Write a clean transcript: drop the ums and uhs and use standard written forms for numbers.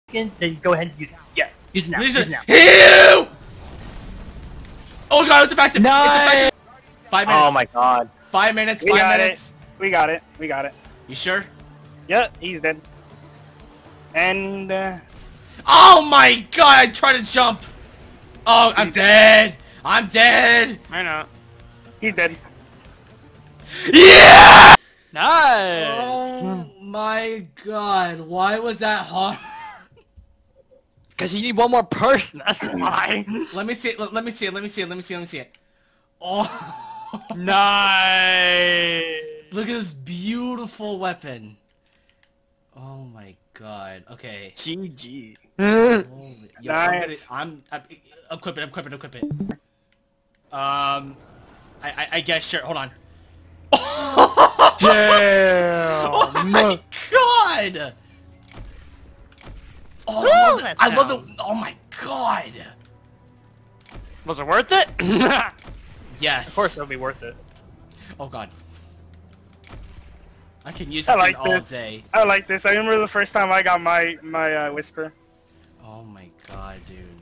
then go ahead and use it. Yeah, use it now. Use it now. Ew! Oh god, it's effective! Nice! It's effective! 5 minutes. Oh my god. 5 minutes, We 5 got minutes. We got it. We got it. You sure? Yep, he's dead. And Oh my god, I tried to jump! Oh, I'm dead! I'm dead! I know. He's dead. Yeah! Nice! Oh my god, why was that hard? Because you need one more person, that's why. Let me see it, let me see it, let me see it, let me see it, let me see it. Oh. Nice! Look at this beautiful weapon. Oh my god, okay. GG. Holy, yo, Nice. I'm equip it. I guess, sure, hold on. Damn! Oh my god! Oh, Woo, I love the, oh my god! Was it worth it? Yes. Of course it'll be worth it. Oh god. I can use I this like thing all this. day. I like this. I remember the first time I got my whisper. Oh my god, dude.